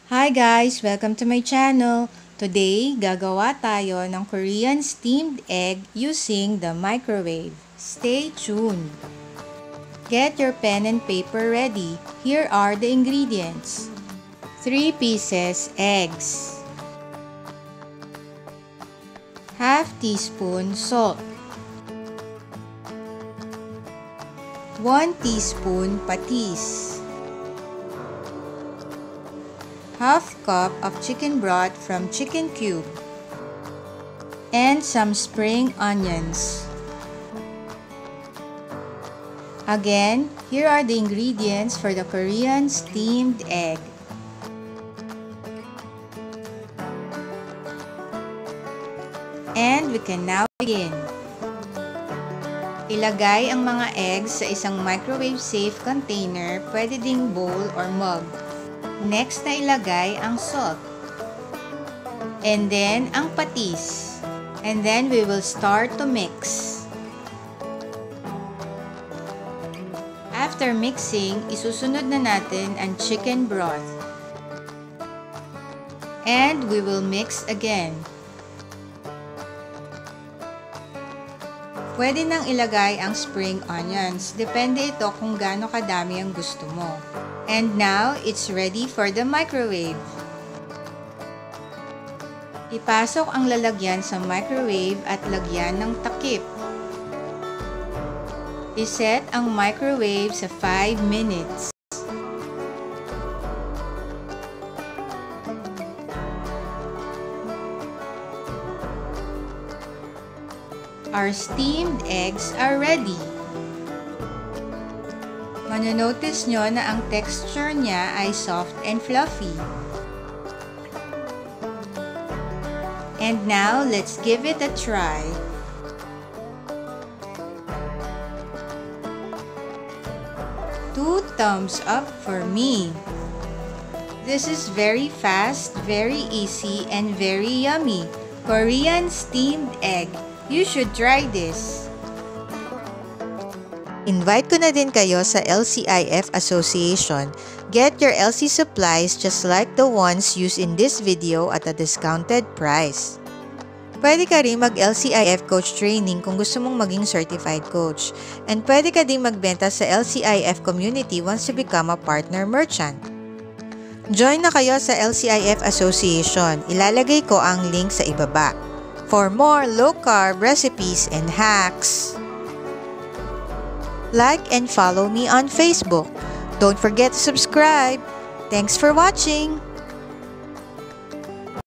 Hi guys! Welcome to my channel. Today, gagawa tayo ng Korean steamed egg using the microwave. Stay tuned! Get your pen and paper ready. Here are the ingredients. 3 pieces eggs. Half teaspoon salt. 1 teaspoon patis. Half cup of chicken broth from chicken cube, and some spring onions. Again, here are the ingredients for the Korean steamed egg. And we can now begin. Ilagay ang mga eggs sa isang microwave-safe container, pwede ding bowl or mug. Next na ilagay ang salt. And then ang patis. And then we will start to mix. After mixing, isusunod na natin ang chicken broth. And we will mix again. Pwede nang ilagay ang spring onions. Depende ito kung gaano kadami ang gusto mo. And now, it's ready for the microwave. Ipasok ang lalagyan sa microwave at lagyan ng takip. Iset ang microwave sa 5 minutes. Our steamed eggs are ready. Manonotice nyo na ang texture niya ay soft and fluffy. And now, let's give it a try. Two thumbs up for me. This is very fast, very easy, and very yummy. Korean steamed egg. You should try this. Invite ko na din kayo sa LCIF Association. Get your LC supplies just like the ones used in this video at a discounted price. Pwede ka rin mag-LCIF coach training kung gusto mong maging certified coach. And pwede ka din magbenta sa LCIF community once you become a partner merchant. Join na kayo sa LCIF Association. Ilalagay ko ang link sa ibaba. For more low-carb recipes and hacks, like and follow me on Facebook. Don't forget to subscribe. Thanks for watching.